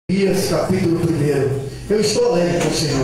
Capítulo 1. Eu estou alegre com o Senhor.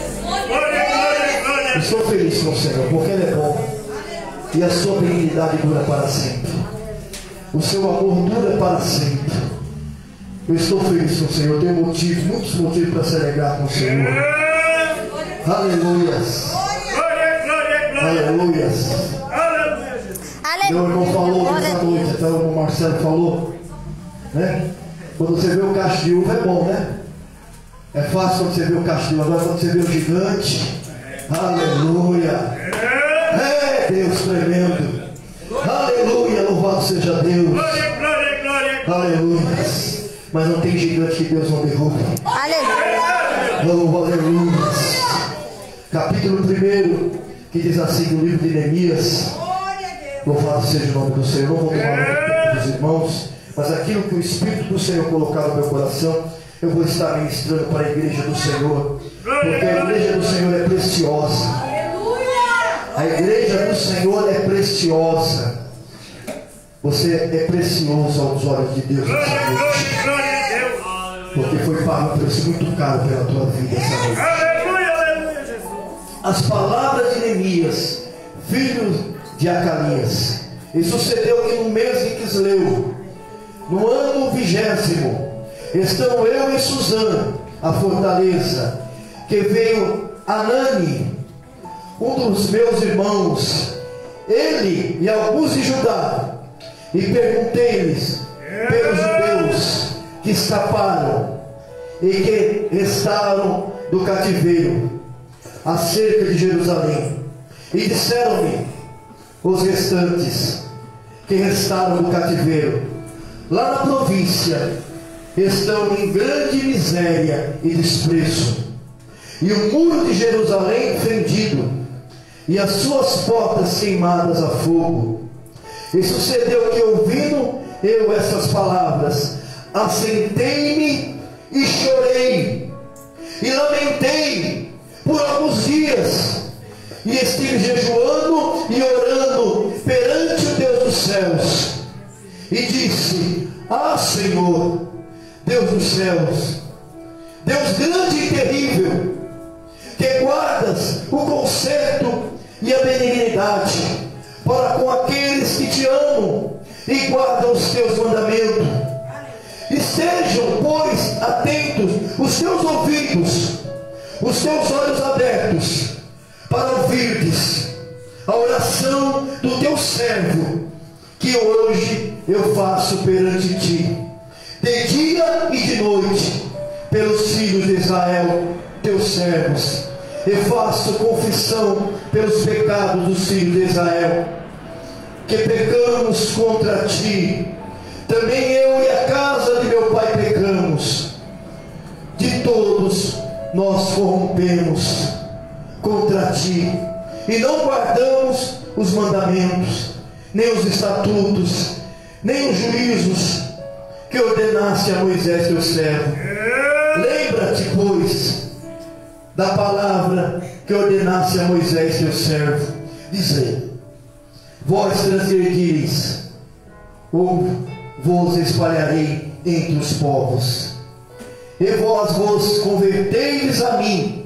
Estou feliz com o Senhor, porque Ele é bom e a sua benignidade dura para sempre. O seu amor dura para sempre. Eu estou feliz com o Senhor. Eu tenho muitos motivos para se alegrar com o Senhor. Aleluias. Aleluias. Meu irmão falou nessa noite, até o irmão Marcelo falou, né? Quando você vê o cacho de uva é bom, né? É fácil quando você vê o cacho de uva. Agora quando você vê o gigante, aleluia. É Deus tremendo. Aleluia, louvado seja Deus. Aleluia. Mas não tem gigante que Deus não derruba. Aleluia. Aleluia. Capítulo 1, que diz assim no livro de Neemias. Louvado seja o nome do Senhor. Não vou tomar muito tempo dos irmãos, mas aquilo que o Espírito do Senhor colocou no meu coração, eu vou estar ministrando para a igreja do Senhor, porque a igreja do Senhor é preciosa. A igreja do Senhor é preciosa. Você é precioso aos olhos de Deus essa noite, porque foi pago um preço muito caro pela tua vida essa noite. As palavras de Neemias, filho de Acalias. E sucedeu que no mês de Quisleu, no ano 20º, estão eu e Suzã, a fortaleza, que veio Anani, um dos meus irmãos, ele e alguns de Judá, e perguntei-lhes pelos judeus que escaparam e que restaram do cativeiro acerca de Jerusalém. E disseram-me os restantes que restaram do cativeiro lá na província estão em grande miséria e desprezo, e o muro de Jerusalém fendido, e as suas portas queimadas a fogo. E sucedeu que, ouvindo eu essas palavras, assentei-me e chorei, e lamentei por alguns dias, e estive jejuando e orando perante o Deus dos céus, e disse: ah, Senhor, Deus dos céus, Deus grande e terrível, que guardas o conserto e a benignidade para com aqueles que te amam e guardam os teus mandamentos. Estejam, pois, atentos os teus ouvidos, os teus olhos abertos, para ouvirdes a oração do teu servo, que hoje eu faço perante ti, de dia e de noite, pelos filhos de Israel, teus servos, e faço confissão pelos pecados dos filhos de Israel, que pecamos contra ti. Também eu e a casa de meu pai pecamos. De todos nós corrompemos contra ti, e não guardamos os mandamentos, nem os estatutos, nem os juízos que ordenaste a Moisés teu servo. Lembra-te, pois, da palavra que ordenaste a Moisés teu servo, dizendo: vós transgredireis, ou vos espalharei entre os povos, e vós vos converteis a mim,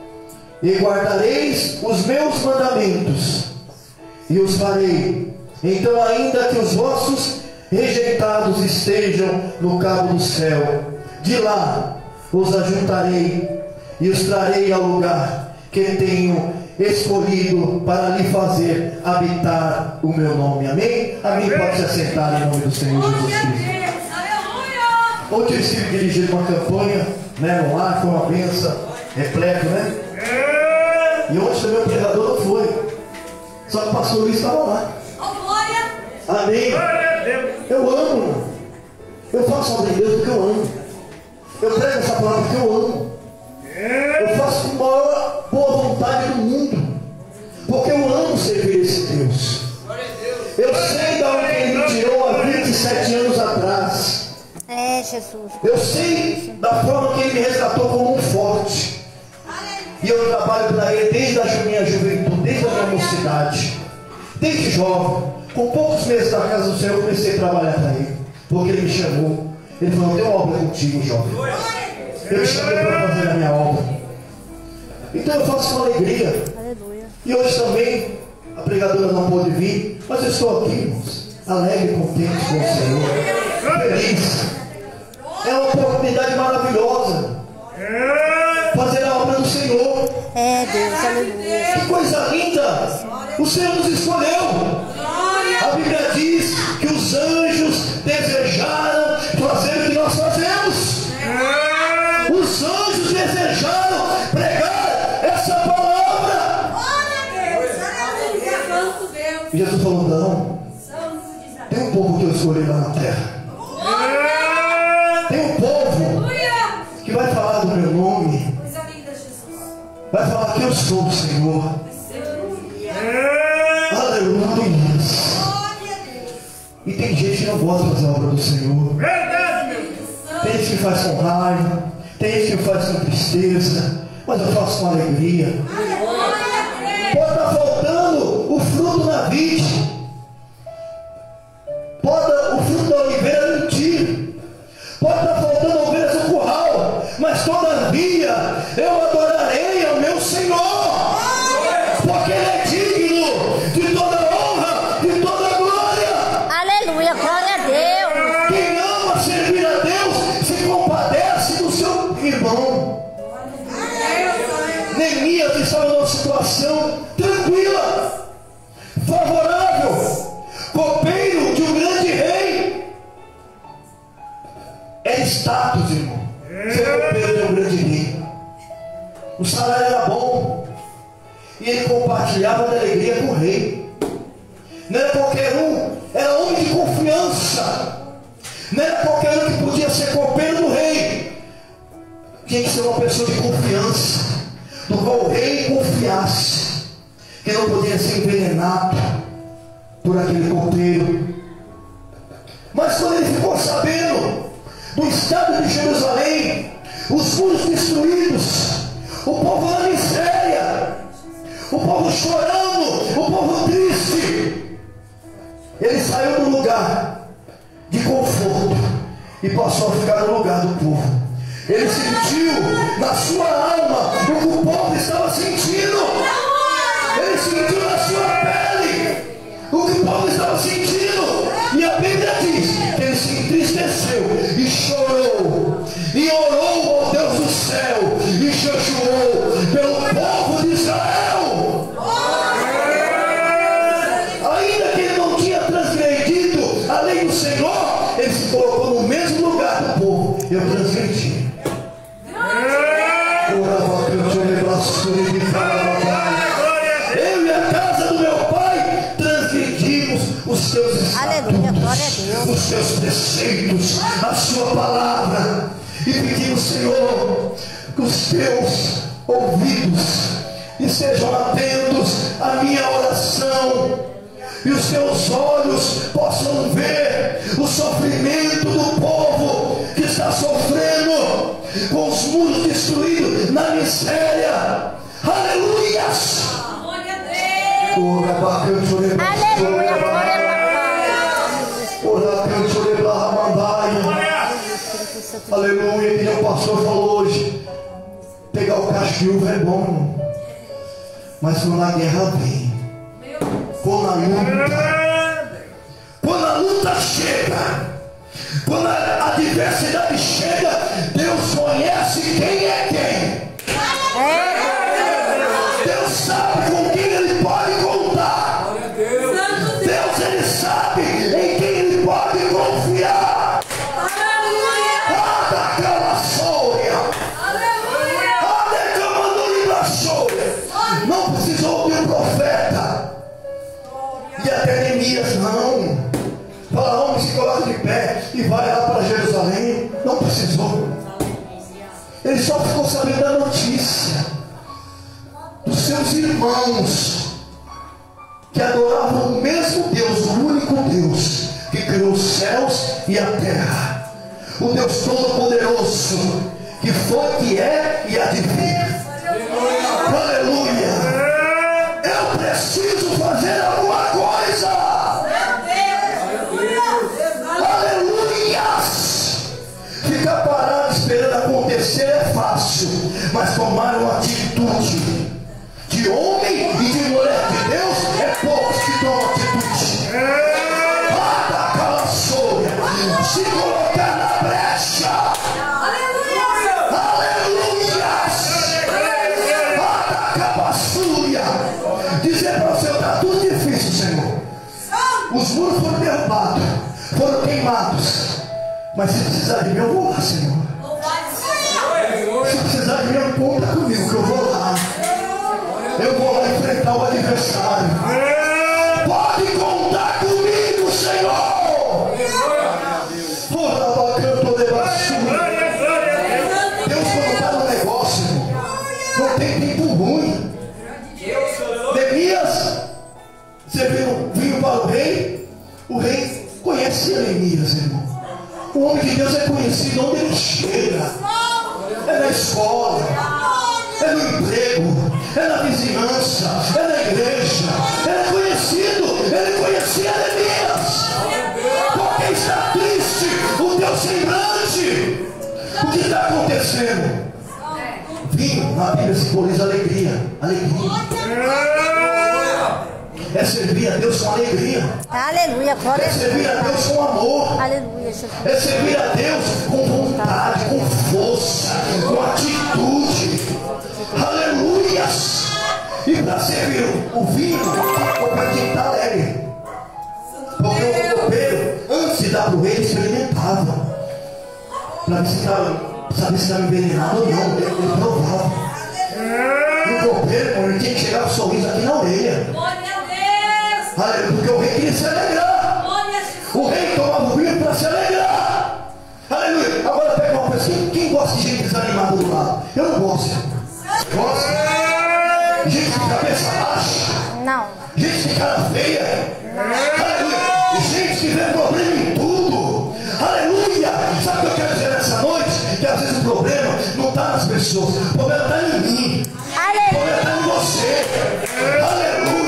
e guardareis os meus mandamentos, e os farei. Então, ainda que os vossos rejeitados estejam no cabo do céu, de lá os ajuntarei e os trarei ao lugar que tenho escolhido para lhe fazer habitar o meu nome. Amém? Amém. Pode se assentar em nome do Senhor Jesus Cristo. Ontem eu estive dirigindo uma campanha, né, no ar, foi uma benção, repleto, né? E ontem também o pregador não foi, só que o pastor Luiz estava lá. Amém. Eu amo, eu faço a obra de Deus porque eu amo, eu prego essa palavra porque eu amo, eu faço com a maior boa vontade do mundo, porque eu amo servir esse Deus. Eu sei de onde Ele me tirou há 27 anos atrás. Jesus. Eu sei da forma que Ele me resgatou como um forte. E eu trabalho para Ele desde a minha juventude, desde a minha mocidade, desde jovem. Com poucos meses da casa do Senhor, eu comecei a trabalhar para Ele, porque Ele me chamou. Ele falou: tem uma obra contigo, jovem. Eu me chamei para fazer a minha obra. Então eu faço com alegria. Aleluia. E hoje também a pregadora não pôde vir, mas eu estou aqui, irmãos, alegre e contente com o Senhor, feliz. É uma oportunidade maravilhosa fazer a obra do Senhor. É, Deus, aleluia. Que coisa linda! O Senhor nos escolheu. A Bíblia diz que os anjos desejaram fazer o que nós fazemos. Os anjos desejaram pregar essa palavra. E Jesus falou: não, tem um povo que eu escolhi lá na terra. Tem um povo que vai falar do meu nome, vai falar que eu sou o Senhor. Aleluia. E tem gente que não gosta de fazer a obra do Senhor. Tem gente que faz com raiva, tem gente que faz com tristeza, mas eu faço com alegria. Pode estar faltando o fruto na vide, o fruto da oliveira mentir, pode estar faltando ovelhas no curral, mas todavia eu adorarei ao meu Senhor, porque Ele é digno de toda honra, de toda glória. Aleluia, glória a Deus. Quem ama servir a Deus se compadece do seu irmão. Neemias estava numa situação tranquila, favorável, copeiro de um grande rei. É status, irmão, ser copeiro de um grande rei. O salário era bom e ele compartilhava da alegria com o rei. Não era qualquer um, era homem de confiança. Não era qualquer um que podia ser copeiro do rei. Tinha que ser uma pessoa de confiança, do qual o rei confiasse, que não podia ser envenenado por aquele copeiro. Mas quando ele ficou sabendo do estado de Jerusalém, os muros destruídos, o povo na miséria, o povo chorando, o povo triste, ele saiu do lugar de conforto e passou a ficar no lugar do povo. Ele sentiu na sua alma o que o povo estava sentindo. Ele sentiu na sua pele o que o povo estava sentindo. E a Bíblia diz que ele se entristeceu e chorou e orou ao Deus do céu e jejuou pelo povo de Israel. Ainda que ele não tinha transgredido a lei do Senhor, ele se colocou no mesmo lugar do povo. Eu transgredi. Eu e a casa do meu pai transgredimos os teus estatutos, os teus preceitos, a sua palavra, e pedimos, Senhor, que os teus ouvidos estejam atentos à minha oração e os teus olhos possam ver o sofrimento do povo que está sofrendo com os muros destruídos na miséria. Aleluias! Aleluia, glória a Aleluia, que o pastor falou hoje. Pegar o cachorro é bom, mas quando a guerra vem, quando a luta chega, quando a adversidade chega, Deus conhece quem é quem. Deus sabe com quem Ele pode contar. Deus, Ele sabe em quem Ele pode confiar. Não precisou ouvir o profeta. E até Neemias não. Faraó se coloca de pé e vai lá para Jerusalém. Não precisou. Ele só ficou sabendo da notícia dos seus irmãos que adoravam o mesmo Deus, o único Deus que criou os céus e a terra, o Deus Todo-Poderoso, que foi, que é e há de vir. Aleluia! Eu preciso fazer alguma coisa. Aleluia! Ficar parado esperando acontecer parecer é fácil, mas tomar uma atitude de homem e de mulher de Deus é poucos que tomam atitude. Mata aquela sônia, se colocar na brecha. Aleluia! Mata aquela súria. Dizer para o Senhor, está tudo difícil, Senhor. Os muros foram derrubados, foram queimados. Mas se precisar de mim, eu vou lá, Senhor. Se precisar de mim, conta comigo que eu vou lá. Eu vou lá enfrentar o adversário. Pode contar comigo, Senhor. Deus, quando está no negócio, não tem tempo ruim. Neemias, você viu para o rei conhecia Neemias, irmão. O homem de Deus é conhecido onde ele chega. É na escola, é no emprego, é na vizinhança, é na igreja. Ele é conhecido, ele conhecia Neemias. Porque está triste o teu semblante. O que está acontecendo? Vinho, na Bíblia simboliza alegria. É servir a Deus com alegria. Aleluia, glória a Deus. É servir a Deus com amor. Aleluia, Jesus. É servir a Deus com vontade, com força, com atitude. Aleluias. E para servir o vinho, o pai tem que estar alegre. Porque o copeiro, antes de dar para o rei, ele experimentava. Para saber se estava envenenado ou não. Ele provava. E o copeiro, ele tinha que chegar com um sorriso aqui na orelha. Aleluia, porque o rei queria se alegrar. O rei tomava o vinho para se alegrar. Aleluia. Agora pega uma pessoa. Quem gosta de gente desanimada do lado? Eu não gosto. Gosta? Gente de cabeça baixa. Não. Gente de cara feia. Aleluia. Gente que vê problema em tudo. Aleluia. Sabe o que eu quero dizer nessa noite? Que às vezes o problema não está nas pessoas. O problema está em mim. O problema está em você. Aleluia.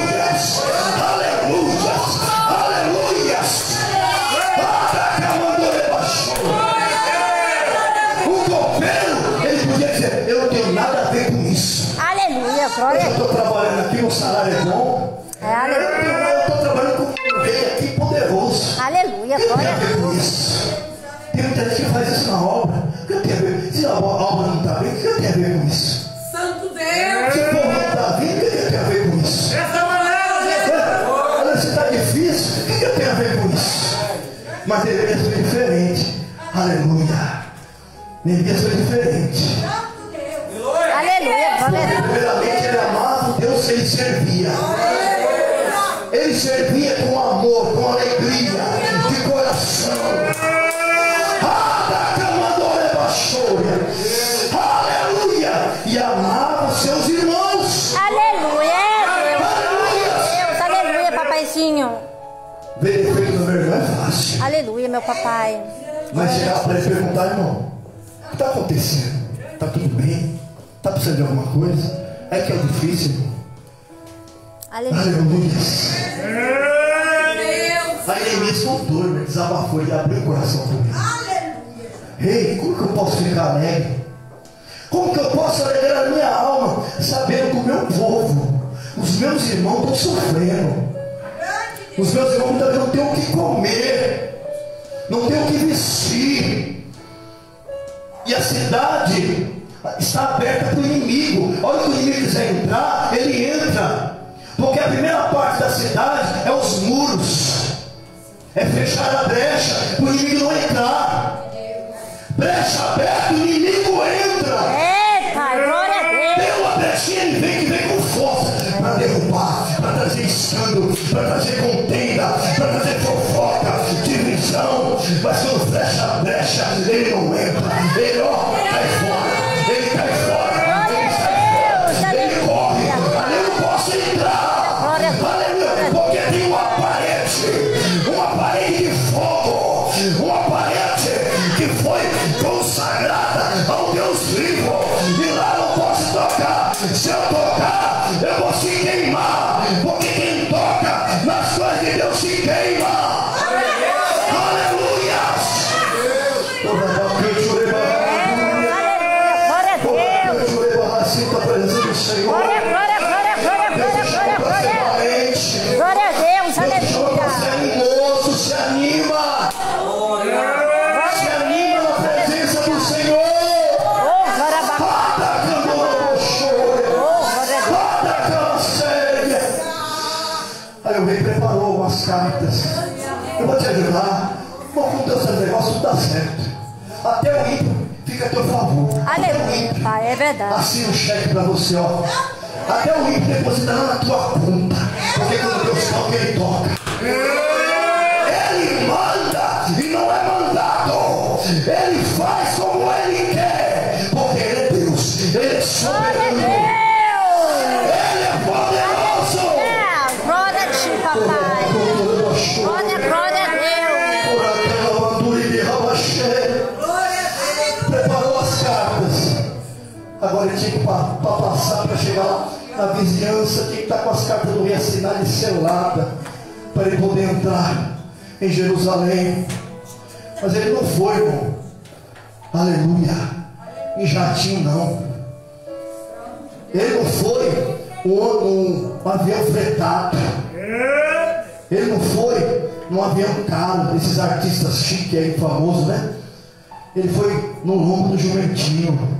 O copeiro, ele podia dizer, eu não tenho nada a ver com isso. Aleluia, glória a Deus. Eu estou trabalhando aqui, o salário é bom. Aleluia. Eu estou trabalhando com um rei aqui poderoso. Aleluia, glória a Deus. Isso. Tem muita gente que faz isso na obra. O que eu tenho a ver? Se a obra não está bem, o que eu tenho a ver com isso? Santo Deus! Se o povo não está vindo, o que eu tenho a ver com isso? Dessa maneira, olha, se está difícil, o que eu tenho a ver com isso? Mas Neemias foi diferente. Aleluia. Neemias foi diferente. Aleluia, glória a Deus. Primeiramente, ele amava o Deus que ele servia. Ele servia com amor, com alegria, de coração. Aleluia. E amava os seus irmãos. Aleluia. Deus, aleluia, papaizinho. Ver defeito no meu irmão é fácil. Aleluia, meu papai. Mas chegar para ele perguntar, irmão, o que está acontecendo? Está tudo bem? Está precisando de alguma coisa? É que é difícil, irmão. Aleluia. Aí Neemias contou, desabafou e abriu o coração para ele. Rei, como que eu posso ficar alegre? Como que eu posso alegrar a minha alma sabendo que o meu povo, os meus irmãos estão sofrendo? Os meus irmãos não têm o que comer, não têm o que vestir, e a cidade está aberta para o inimigo. Olha, que o inimigo quiser entrar, ele entra, porque a primeira parte da cidade é os muros, é fechar a brecha para o inimigo não entrar. Brecha aberta, o inimigo entra. Eita, glória a Deus. Tem uma brechinha, ele vem com força para derrubar, para trazer escândalo, para trazer contenda, para trazer fofoca, divisão. Mas quando fecha a brecha, ele não entra. Ele cai fora. Ele cai fora. Ele sai fora. Ele corre. Ali eu não posso entrar. Aleluia. Porque tem uma parede de fogo, uma parede que foi consagrada ao Deus vivo, e lá não posso tocar. Se eu tocar, eu vou se queimar, porque quem toca nas coisas de Deus se queima. Aleluia. Eu vou te ajudar. Vou com Deus fazer negócio, tudo dá certo. Até o ímpio fica a teu favor. Aleluia, pai, é verdade. Assina um cheque para você, ó. Até o ímpio depositará na tua conta. Porque quando Deus toca, ele toca. Ele manda e não é mandado. Ele faz como ele quer. Porque ele é Deus. Ele é soberano. Ele é poderoso. Glória a ti, papai. Glória a Deus. Preparou as cartas. Agora ele tinha que passar para chegar lá na vizinhança, tinha que estar com as cartas do rei assinadas e seladas para ele poder entrar em Jerusalém. Mas ele não foi, irmão. Aleluia. Em jatinho não. Ele não foi um avião fretado. Ele não foi num avião caro, desses artistas chiques aí, famosos, né? Ele foi no lombo do jumentinho.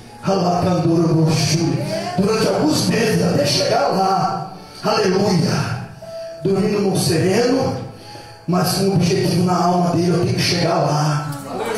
Durante alguns meses, até chegar lá. Aleluia. Dormindo no sereno, mas com um objetivo na alma dele. Eu tenho que chegar lá.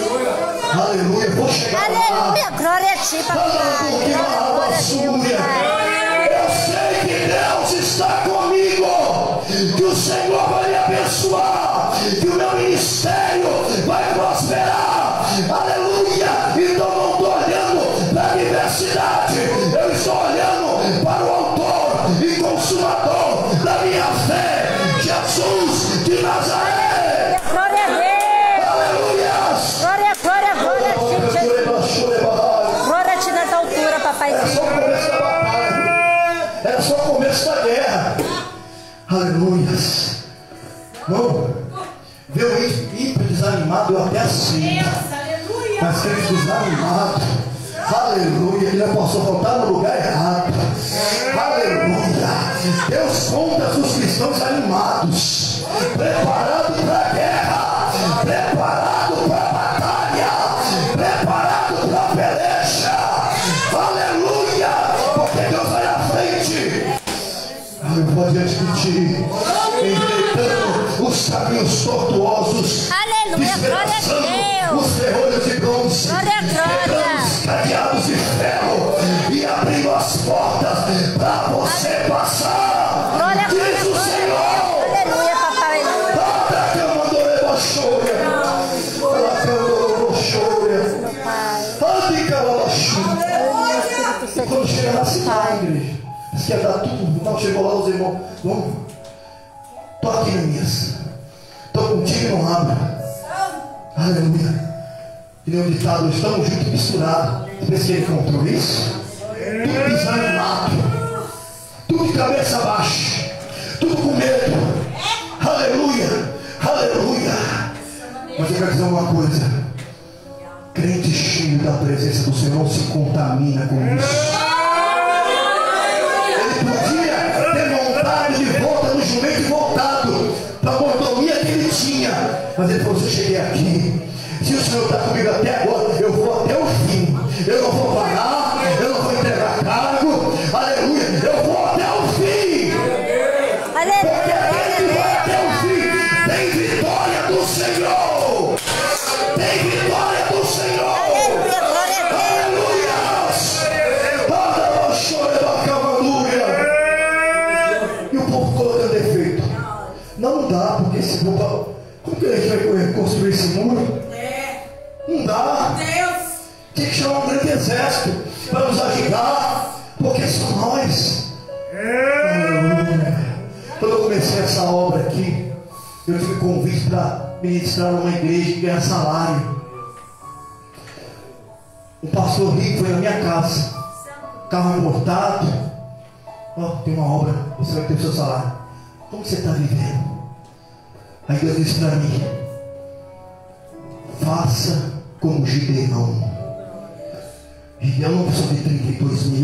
Aleluia. Eu vou chegar lá. Aleluia. Glória a ti, papai. Glória a Deus, pai. Eu sei que Deus está comigo, que o Senhor vai me abençoar, que o meu ministério vai prosperar. Aleluia. Então não estou olhando para a diversidade, eu estou olhando para o autor e consumador da minha fé, Jesus de Nazaré. Glória a Deus. Aleluia. Glória a ti, Jesus. Glória a ti nas alturas, papai. Era só o começo da batalha. Era só o começo da guerra. Aleluias. Não. Ver o ímpio desanimado, eu até aceito. Mas crente desanimado. Aleluia. Ele não posso voltar no lugar errado. Aleluia. Deus conta os cristãos animados, preparados para a guerra, preparados para a batalha, preparados para a peleja. Aleluia. Porque Deus vai à frente. Eu vou diante de ti, endireitando os caminhos tortuosos. Aleluia. Glória a Deus. Os ferrolhos de bronze, Glória. quebrando os cadeados de ferro e abrindo as portas para você passar. Glória, Diz o Senhor. Aleluia, papai. Toda cama do Ebochoia, ela cama do Ebochoia, ande calabaxu. E quando chega na cidade, igreja, diz que ia dar tudo. Não, chegou lá os irmãos, vamos, tô aqui na minhas, tô contigo e não abra. Aleluia. E nem o ditado, estamos juntos e misturados. Você pensa que ele encontrou isso? Tudo desanimado, tudo de cabeça baixa, tudo com medo. Aleluia, aleluia. Mas eu quero dizer uma coisa: crente cheio da presença do Senhor não se contamina com isso. Ele podia ter montado de volta no jumento e voltado para a mordomia que ele tinha, mas ele falou: se eu cheguei aqui, se o Senhor está comigo até agora, eu vou até o fim. Eu não vou parar, eu não vou entregar cargo. Aleluia, eu vou até o fim. Porque aquele que vai até o fim tem vitória do Senhor. Tem vitória do Senhor. Aleluia, glória Aleluia. E o povo colocando defeito. Não dá, porque esse povo, como que a gente vai reconstruir esse muro? Não dá. Tem que chamar um grande exército para nos ajudar, porque são nós. Quando eu comecei essa obra aqui, eu tive convite para ministrar numa igreja e ganhar salário. Um pastor rico foi na minha casa, carro importado. Tem uma obra, você vai ter o seu salário. Como você está vivendo? Aí Deus disse para mim: faça como Gideão. Gideão não precisou de 32 mil.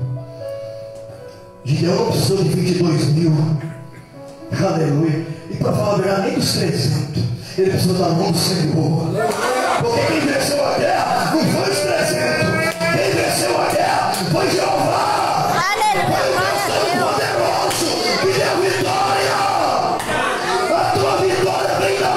Gideão não precisou de 22 mil. Aleluia. E para falar a verdade, nem dos 300. Ele precisou da mão do Senhor. Porque quem venceu a guerra não foi os 300. Quem venceu a guerra foi Jeová. Aleluia, Foi o Deus Todo-Poderoso que deu vitória. A tua vitória vem da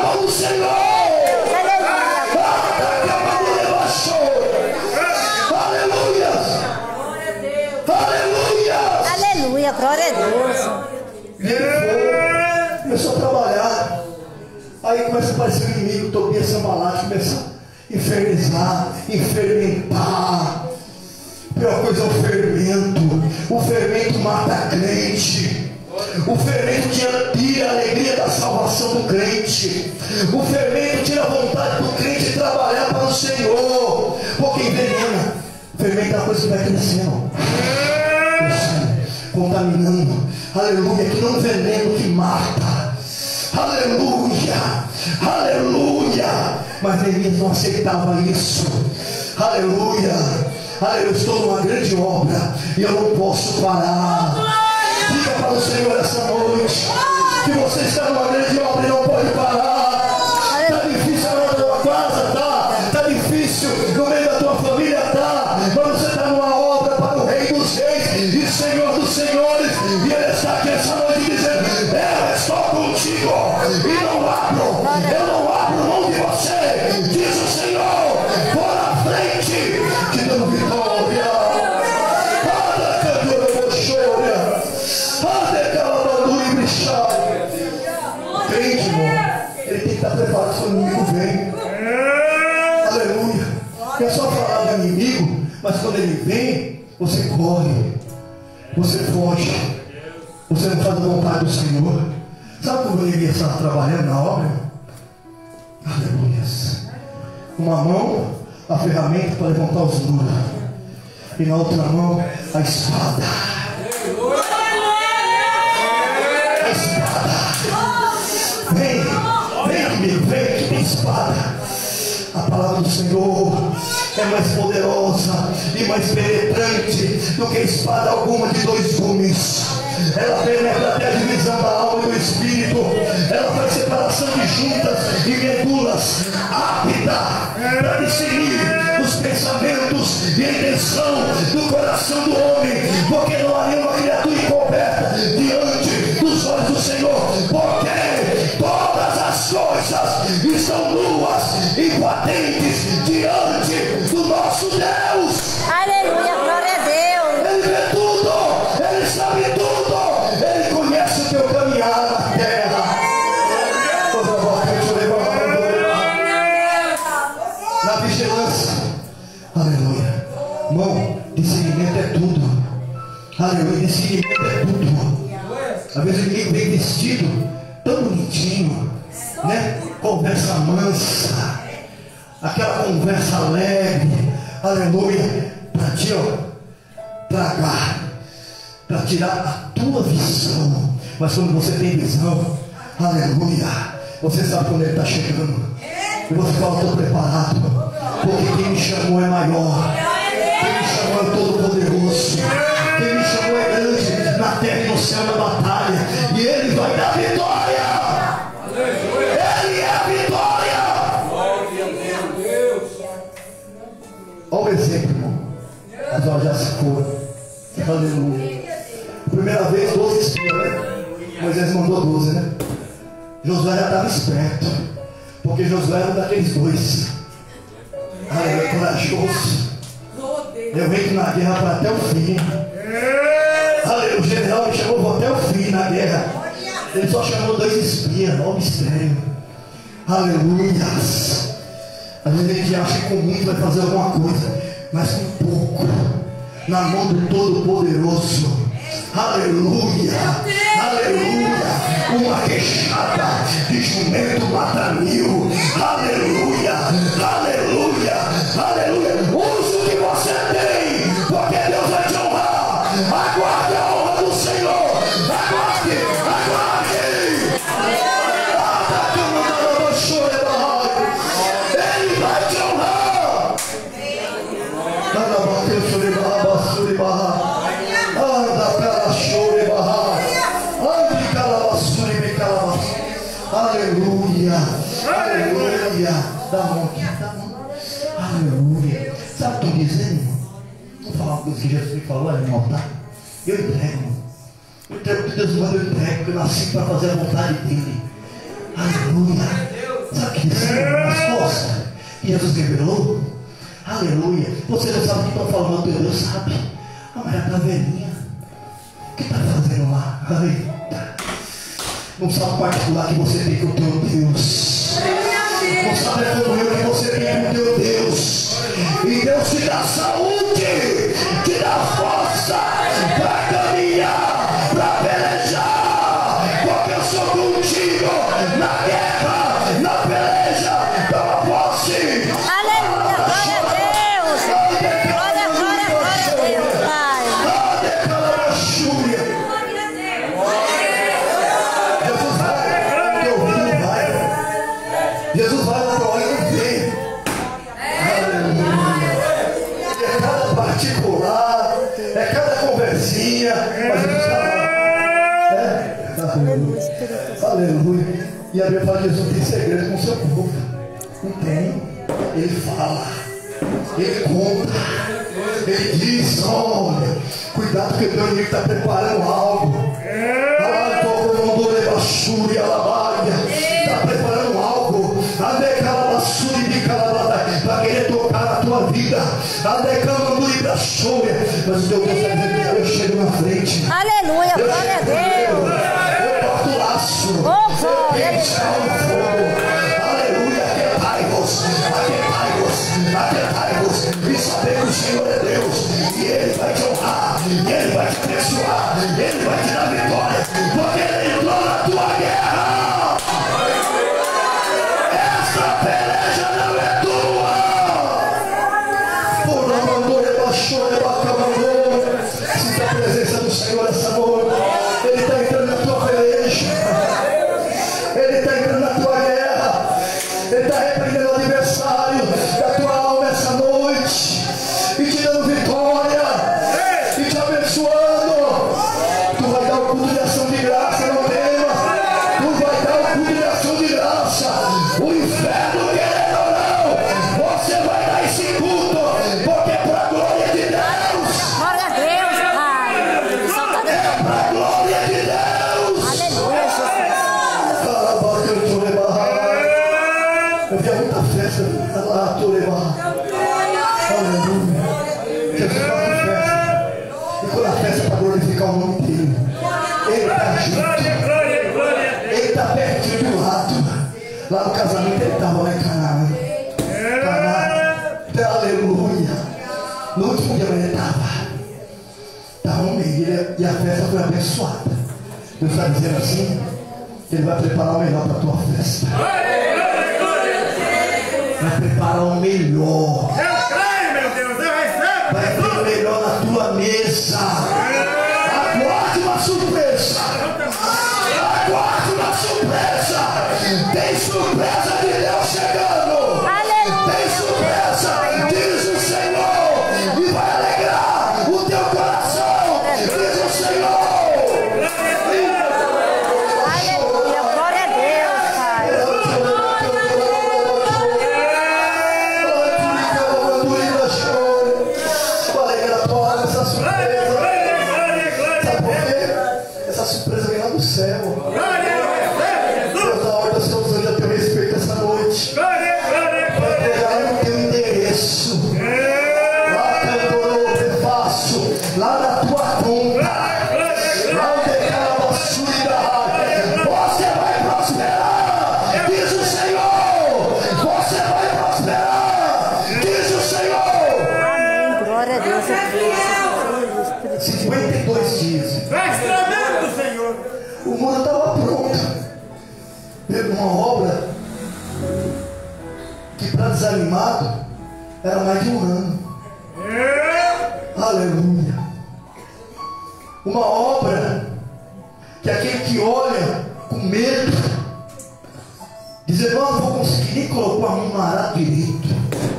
Começa a aparecer o inimigo, Tobias Sambalate, começa a infernizar, fermentar. A pior coisa é o fermento. O fermento mata a crente. O fermento tira a alegria da salvação do crente. O fermento tira a vontade do crente de trabalhar para o Senhor. Porque envenena. O fermento é uma coisa que vai crescendo, contaminando. Aleluia. Que não é um veneno que mata. Aleluia. Aleluia. Mas Neemias não aceitava isso. Aleluia. Eu estou numa grande obra e eu não posso parar. Diga para o Senhor essa noite que você está numa grande obra e não pode parar. Está difícil na tua casa, está difícil no meio da tua família, mas você está numa obra para o Rei dos Reis e Senhor dos Senhores, e Ele está aqui essa noite dizendo: eu estou contigo e eu não abro mão de você, diz o Senhor. Por à frente, te dando vitória. Crente, irmão, ele tem que estar preparado quando o inimigo vem. Aleluia. Não é só falar do inimigo, mas quando ele vem, você corre, você foge, você não faz a vontade do Senhor. Sabe como ele estava trabalhando na obra? Aleluia. Uma mão, a ferramenta para levantar os muros, e na outra mão, a espada. A espada. Vem amigo, vem que tem espada. A palavra do Senhor é mais poderosa e mais penetrante do que espada alguma de dois gumes. Ela penetra até a divisão da alma e do espírito. Ela faz separação de juntas e medulas, apta para discernir os pensamentos e a intenção do coração do homem, porque não há nenhuma criatura encoberta diante dos olhos do Senhor, porque todas as coisas estão nuas e patentes diante do nosso Deus. Aleluia, glória a Deus. Ele vê tudo, Ele sabe tudo, Ele conhece o teu caminhar na terra. Na vigilância. Aleluia. Irmão, discernimento é tudo. Aleluia, discernimento é tudo. Às vezes o inimigo vem vestido tão bonitinho, né? Conversa mansa, aquela conversa alegre, aleluia, para ti, tragar, para tirar a tua visão. Mas quando você tem visão, aleluia, você sabe quando ele está chegando, e você fala: estou preparado, porque quem me chamou é maior, quem me chamou é todo poderoso, quem me chamou é grande na terra e no céu na batalha, e ele vai dar vitória. Ele é a vitória. Olha o exemplo, irmão. As horas já se foram. Aleluia. Primeira vez 12 espias, né? Moisés mandou 12, né? Josué já estava esperto, porque Josué era um daqueles dois. Aleluia, corajoso. Eu venho na guerra para até o fim. Aleluia, o general me chamou, vou até o fim na guerra. Ele só chamou 2 espias, olha o mistério. Aleluia. Às vezes a gente acha que com muito vai fazer alguma coisa, mas com pouco, na mão do Todo-Poderoso. Aleluia, aleluia. Uma queixada de jumento mata 1000. Aleluia, aleluia, aleluia. Use o que você tem, porque Deus vai te honrar. Aguarde a honra do Senhor. Aguarde, aguarde. Ele vai te honrar. Aleluia, aleluia. Dá a mão aqui, dá a mão. Aleluia. Sabe o que eu estou dizendo, irmão? Vou falar uma coisa que Jesus me falou ali no altar. Eu entrego, irmão. Eu entrego que Deus manda, eu entrego, porque eu nasci para fazer a vontade dele. Aleluia. Sabe o que disse nas costas que Jesus revelou? Aleluia. Você não sabe o que estão falando, teu Deus sabe. A mulher está velhinha. O que está fazendo lá? Eita. Não sabe o particular que você tem com o teu Deus. não sabe como eu que você tem com teu Deus. E Deus te dá saúde, te dá força para caminhar, para pelejar, porque eu sou contigo na guerra, na peleja, pela posse. Aleluia, glória a Deus. Glória, glória, glória a Deus, Pai. Jesus vai lá para onde vê. É cada particular, é cada conversinha, mas Jesus está lá. Aleluia. Aleluia. E a Bíblia fala que Jesus tem segredo com o seu povo. Não tem. Ele fala, ele conta, ele diz: olha, cuidado que o teu inimigo está preparando algo. Está preparando algo para querer tocar a tua vida. Mas o teu Deus está dizendo: eu chego na frente. Aleluia, glória a Deus. Eu corto o laço. Eu instalo o fogo. Aleluia, aquietai-vos. E saber que o Senhor é Deus. E Ele vai te honrar. E Ele vai te abençoar. Ele vai te dar vitória. Porque Ele entrou na tua guerra. Essa peleja não é tua. Por amor, rebaixou, rebacamandou. Sinta a presença do Senhor essa noite. Ele está entrando na tua peleja. Ele está entrando na tua guerra. Ele está repreendendo o adversário da tua alma essa noite. E te dando vitória. E te abençoando. Tu vai dar o culto de ação de graça, não tema. Tu vai dar o culto de ação de graça. O inferno, querendo ou não, você vai dar esse culto. Porque é para a glória de Deus. Glória a Deus, Pai. Só tá É para a glória de Deus. Aleluia, Jesus. Eu vi muita festa lá, aleluia. Jesus faz festa. E quando a festa é para glorificar o nome dele, ele está junto. Ele está pertinho do lado. Lá no casamento ele estava lá em Canaã. Aleluia. No último dia ele estava no meio e a festa foi abençoada. Deus está dizendo assim: Ele vai preparar o melhor para a tua festa. Vai preparar o melhor. Eu creio, meu Deus, eu recebo. Vai ter o melhor na tua mesa. Aguarde uma surpresa. Aguarde uma surpresa. Tem surpresa de Deus chegando. Aleluia. Tem surpresa, diz o Senhor. E vai alegrar o teu coração, diz o Senhor. Aleluia, glória a Deus, Pai. Essa surpresa. Sabe por quê? Essa surpresa vem lá do céu. Deus da ordem, nós estamos a teu respeito essa noite. Vai pegar no teu endereço. Lá cantorou, te faço. Lá na tua conta. Lá onde é a surida. Você vai prosperar. Diz o Senhor. Você vai prosperar. Diz o Senhor. Amém, glória a Deus. Eu creio, Jesus. 52 dias. Faz tremendo, Senhor. O muro estava pronto. Teve uma obra que para desanimado era mais de um ano. Aleluia. Uma obra que aquele que olha com medo, dizer: não, não vou conseguir nem colocar a mão no arado direito.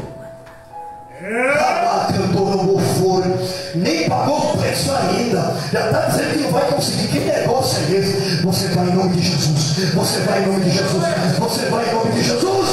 Cantorou o foro, nem pagou o preço ainda, já está dizendo que não vai conseguir. Que negócio é esse? Você vai em nome de Jesus, você vai em nome de Jesus, você vai em nome de Jesus.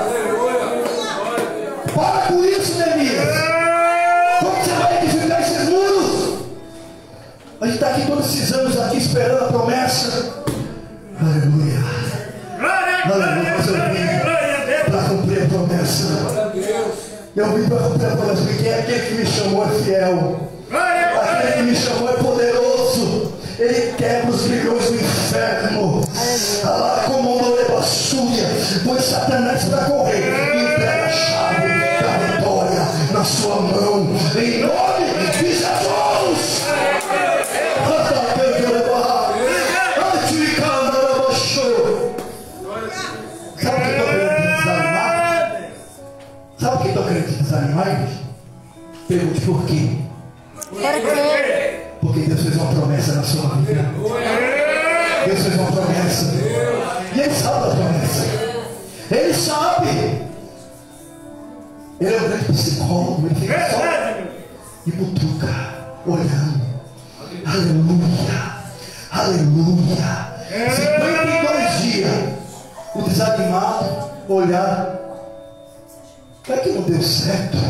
Para com isso, Neemias. Como você vai edificar esses muros? A gente está aqui todos esses anos aqui esperando a promessa. Aleluia. Aleluia, mas eu vim para cumprir a promessa. Eu vim para cumprir a promessa, porque aquele que me chamou é fiel. Aquele que me chamou é poderoso. Ele quebra os grilhões do inferno. Como uma levaçúria. pois Satanás para correr e entrega a chave da vitória na sua mão, em nome de Jesus. Sabe o que estou querendo desanimar? Pergunte por quê? Por quê? Porque Deus fez uma promessa na sua vida. Deus fez uma promessa. E Ele sabe a promessa. Ele sabe. Ele é um grande psicólogo. Ele fica só e butuca, olhando. Aleluia. Aleluia. 52 dias. O desanimado olhar. Não é que não deu certo.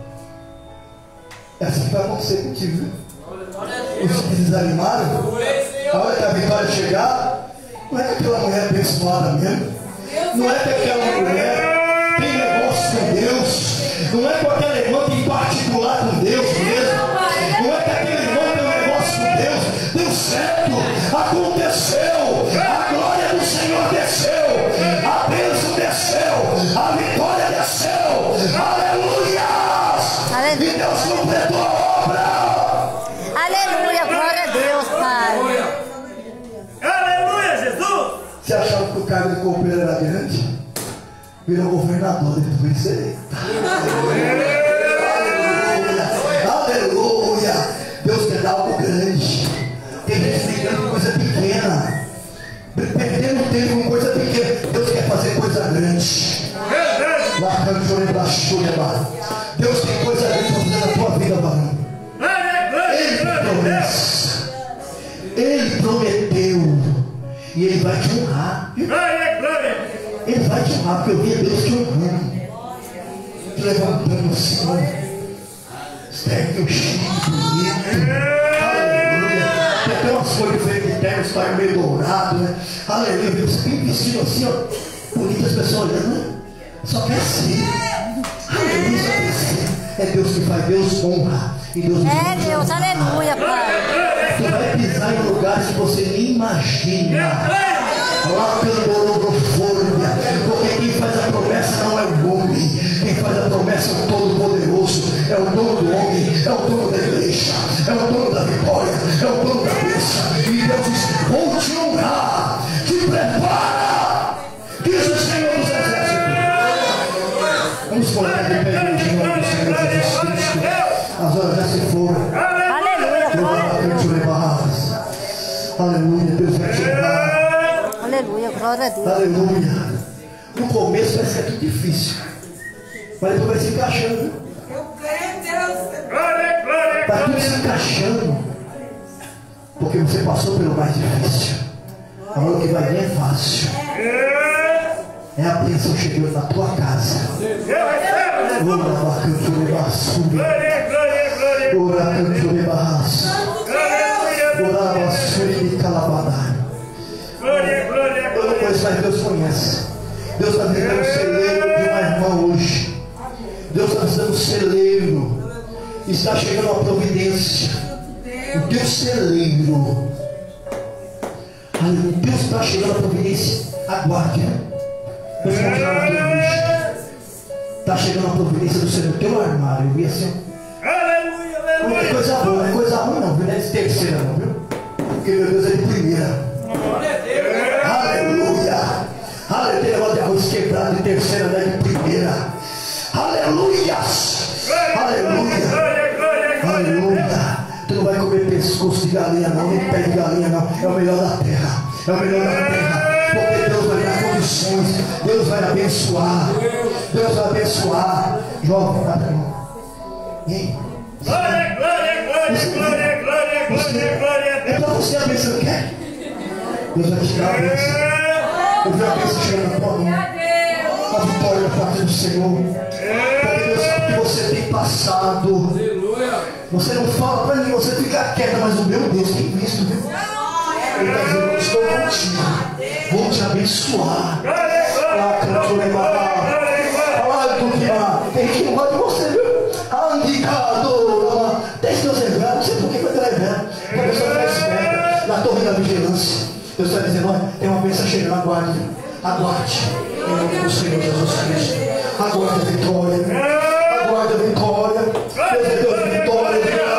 É assim que vai acontecer contigo, viu? Os que desanimaram, a hora que a vitória chegar, não é que aquela mulher é abençoada mesmo, não é que aquela mulher tem negócio com Deus, não é que aquela irmã tem particular com Deus mesmo, não é que aquele irmão tem um negócio com Deus. Deu certo, aconteceu, a glória do Senhor desceu, a bênção desceu, a vitória desceu, aleluia! E Deus completou a obra. Aleluia, glória a Deus, Pai. Aleluia, Jesus. Você achava que o cargo de copeiro era grande? Virou governador depois. Aleluia. Aleluia. Deus quer dar algo grande. Tem gente brigando com coisa pequena, perdendo tempo com coisa pequena. Deus quer fazer coisa grande. Deus tem coisa grande para fazer na tua vida, varão. Ele prometeu. E Ele vai te honrar. Ele vai te honrar, porque eu vi Deus te honrando, te levantando assim. Estéreo, chique, bonito. Aleluia. Tem até umas coisas feitas de terra, está meio dourado, né? Aleluia. Deus tem vestido assim, ó. Bonitas pessoas olhando, né? Só quer ser. Aleluia, só quer ser. É Deus que faz, Deus honra. E Deus É Deus, aleluia, Pai. Você vai pisar em lugares que você nem imagina. Lá candorou fôrbia. Porque quem faz a promessa não é o homem. Quem faz a promessa é o Todo-Poderoso. É o dono do homem. É o dono da igreja. É o dono da vitória. É o dono da bênção. E Deus diz: vou te honrar. Te prepara. Diz o Senhor dos Exércitos. Vamos colocar de pé em nome do Senhor Jesus Cristo. As horas já se foram. Aleluia, glória a Deus. Aleluia, Deus vai te honrar. Aleluia, glória a Deus. Aleluia. No começo vai ser tudo difícil, mas depois vai se encaixando. Está tudo se encaixando, porque você passou pelo mais difícil. Agora o que vai vir é fácil. É a bênção chegando na tua casa. Eu não conheço, mas Deus conhece. Deus está visitando o celeiro de uma irmã hoje. Deus está visitando o celeiro. Está chegando a providência. O teu celeiro. Deus está chegando a providência. Aguarde. Deus está chegando a providência. Está chegando a providência do Senhor no teu armário. Eu vi assim. Não é coisa boa, não é coisa ruim não, viu? Não é de terceira não, viu? Porque meu Deus é de primeira. Aleluia. Aleluia. Tem negócio de arroz quebrado de terceira, não é de primeira. Aleluia. Aleluia. Aleluia. Tu não vai comer pescoço de galinha não, nem pé de galinha não. É o melhor da terra. É o melhor da terra. Porque Deus vai dar condições. Deus vai abençoar. Deus vai abençoar. Jovem, tá bom. E aí? Glória, glória, glória, glória, glória, glória, glória. É para você a bênção, quer? Deus vai te dar a bênção. Eu vi a bênção chegando na tua mão. A vitória da parte do Senhor. Porque Deus sabe que você tem passado. Você não fala para mim, você fica quieta, mas o meu Deus tem visto, viu? Ele está dizendo: eu estou contigo. Vou te abençoar. Tem gente que não gosta de você, viu? Deixa Deus lembrar, não sei por que vai ter lembrar. Porque a pessoa está esperta na torre da vigilância. Deus está dizendo: olha, tem uma bênção chegando, aguarde. Aguarde. Em nome do Senhor Jesus Cristo. Aguarda a vitória. Aguarda a vitória. Deus é Deus de vitória.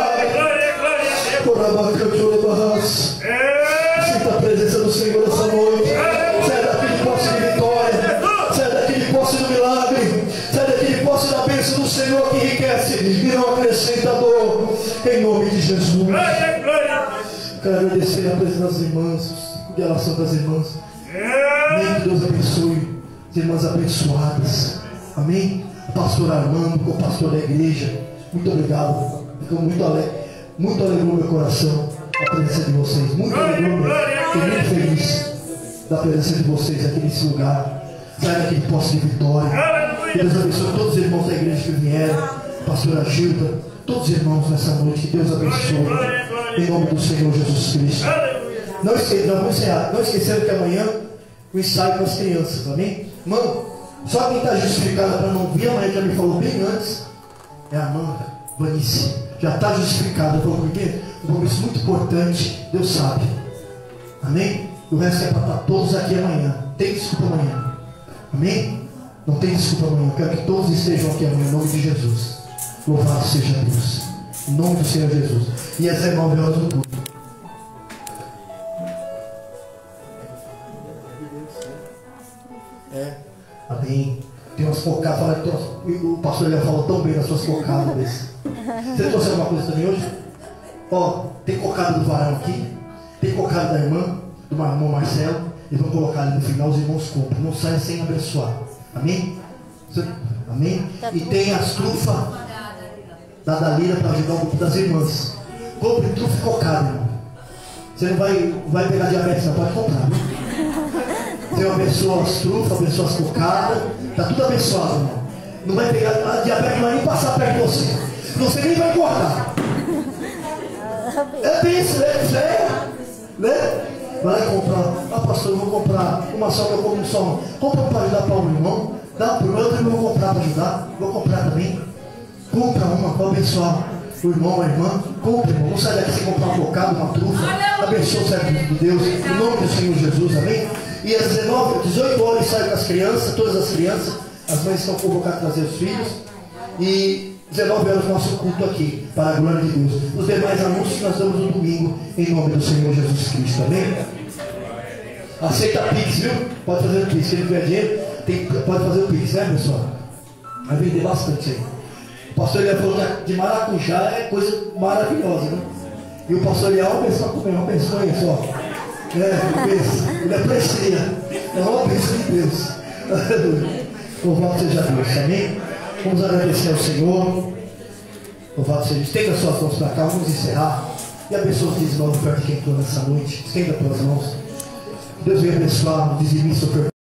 Sinta a presença do Senhor essa noite. Sai daqui de posse de vitória. Sai daqui de posse do milagre. Sai daqui de posse da bênção do Senhor que enriquece e não acrescenta dor. Em nome de Jesus. Quero agradecer a presença das irmãs, a relação das irmãs. Amém. Que Deus abençoe as irmãs abençoadas. Amém. Pastor Armando, co-pastor da igreja, muito obrigado. Ficou muito alegrou meu coração a presença de vocês. Muito alegrou mesmo. Fiquei muito feliz da presença de vocês aqui nesse lugar. Sai daqui de posse de vitória. Que Deus abençoe todos os irmãos da igreja que vieram. Pastora Gilda, todos os irmãos nessa noite. Que Deus abençoe. Em nome do Senhor Jesus Cristo. Não esquecendo que amanhã o ensaio com as crianças, amém? Irmão, só quem está justificado para não vir amanhã, já me falou bem antes, é a Amanda Vanice. Já está justificada, porque um compromisso muito importante, Deus sabe. Amém? O resto é para estar todos aqui amanhã. Tem desculpa amanhã. Amém? Não tem desculpa amanhã. Eu quero que todos estejam aqui amanhã, em nome de Jesus. Louvado seja Deus. Em nome do Senhor Jesus. E às 19 horas do culto. Amém. Tem umas focadas. O pastor Léo falou tão bem das suas focadas. Você trouxe alguma coisa também hoje? Ó, tem cocada do varão aqui. Tem cocada da irmã, do irmão Marcelo. Eles vão colocar ali no final, os irmãos compram. Não saia sem abençoar. Amém? Amém? E tem as trufas da Dalila para ajudar o grupo das irmãs. Compre trufa e cocada, irmão. Você não vai pegar diabetes, não pode comprar. Senhor, abençoa as trufas, abençoa as cocadas. Está tudo abençoado, irmão. Não vai pegar, a diabetes não vai nem passar perto de você. Você nem vai cortar. É isso, né? Vai comprar. Ah, pastor, eu vou comprar uma só que eu como só. Compra para ajudar para um irmão. Dá para o outro, eu vou comprar para ajudar. Vou comprar também. Compra uma para abençoar o irmão, a irmã. Compra, irmão. Não sai daqui sem comprar um bocado, uma trufa. Abençoa o servo de Deus. Em nome do Senhor Jesus, amém? E às 18 horas sai com as crianças, todas as crianças. As mães estão convocadas a trazer os filhos. E 19 horas nosso culto aqui, para a glória de Deus. Os demais anúncios nós damos no domingo, em nome do Senhor Jesus Cristo, amém? Aceita Pix, viu? Pode fazer o Pix. Se ele tiver dinheiro, pode fazer o Pix, né, pessoal? Vai vender bastante aí. O pastor Eliel falou que de maracujá é coisa maravilhosa, né? E o pastor Eliel, uma pessoa comer, uma pessoa aí só. Ele aprecia. É uma bênção de Deus. Louvado seja Deus, amém? Vamos agradecer ao Senhor. Louvado seja Deus. Estenda suas mãos para cá, vamos encerrar. E abençoa os dizimistas perto de quem entrou nessa noite. Estenda as tuas mãos. Deus venha abençoar o dizimista.